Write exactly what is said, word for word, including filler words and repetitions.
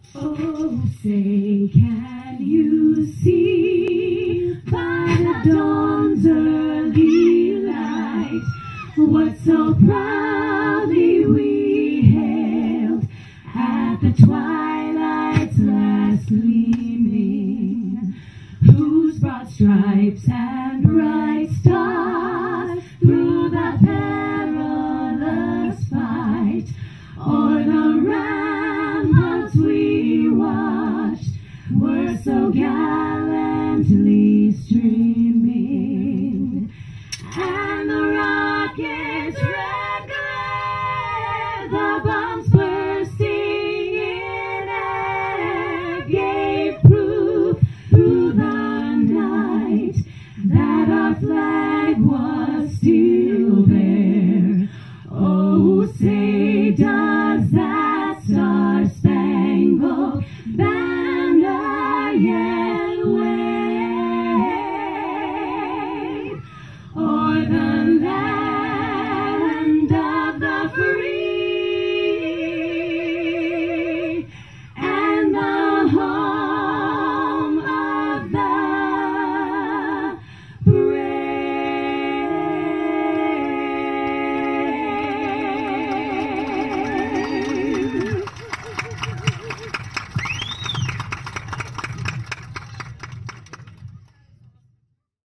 Oh, say, can you see by the dawn's early light what so proudly we hailed at the twilight's last gleaming, whose broad stripes and bright